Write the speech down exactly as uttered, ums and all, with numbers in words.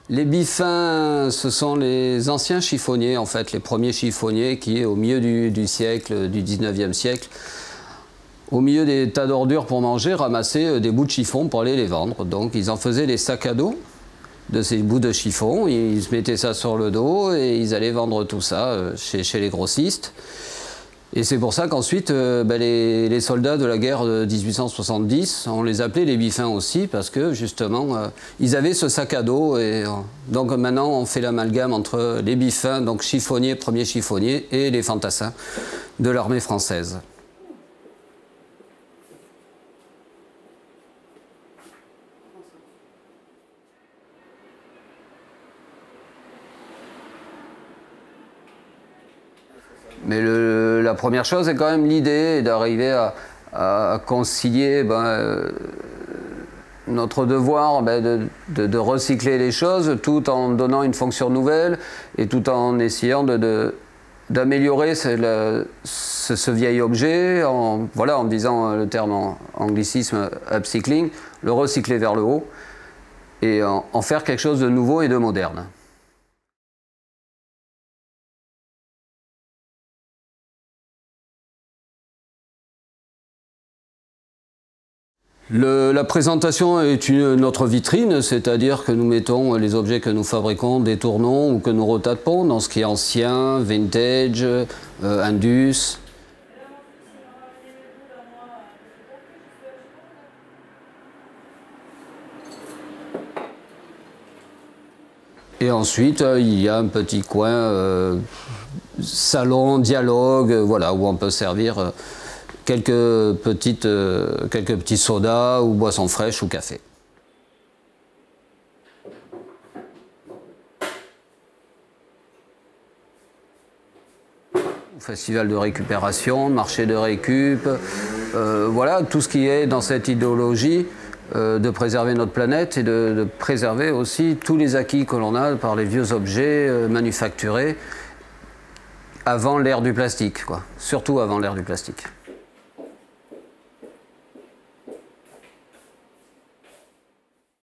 Les Biffins, ce sont les anciens chiffonniers, en fait, les premiers chiffonniers qui, au milieu du, du siècle, du dix-neuvième siècle, au milieu des tas d'ordures pour manger, ramassaient des bouts de chiffon pour aller les vendre. Donc ils en faisaient des sacs à dos de ces bouts de chiffon, ils se mettaient ça sur le dos et ils allaient vendre tout ça chez, chez les grossistes. Et c'est pour ça qu'ensuite, euh, ben les, les soldats de la guerre de mille huit cent soixante-dix, on les appelait les Biffins aussi, parce que justement, euh, ils avaient ce sac à dos. Et, euh, donc maintenant, on fait l'amalgame entre les Biffins, donc chiffonniers, premiers chiffonniers, et les fantassins de l'armée française. Mais le, la première chose est quand même l'idée d'arriver à, à concilier ben, euh, notre devoir ben, de, de, de recycler les choses tout en donnant une fonction nouvelle et tout en essayant de, de, d'améliorer ce, ce, ce vieil objet en, voilà, en disant le terme en anglicisme upcycling, le recycler vers le haut et en, en faire quelque chose de nouveau et de moderne. Le, la présentation est une, notre vitrine, c'est-à-dire que nous mettons les objets que nous fabriquons, détournons ou que nous retapons dans ce qui est ancien, vintage, euh, indus. Et ensuite, euh, il y a un petit coin euh, salon, dialogue, euh, voilà, où on peut servir euh, quelques, petites, euh, quelques petits sodas ou boissons fraîches ou café. Festival de récupération, marché de récup, euh, voilà, tout ce qui est dans cette idéologie euh, de préserver notre planète et de, de préserver aussi tous les acquis que l'on a par les vieux objets euh, manufacturés avant l'ère du plastique, quoi. Surtout avant l'ère du plastique.